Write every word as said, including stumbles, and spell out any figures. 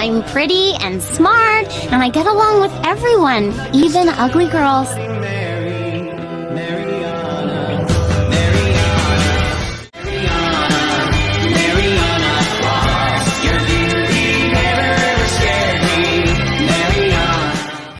I'm pretty and smart, and I get along with everyone, even ugly girls.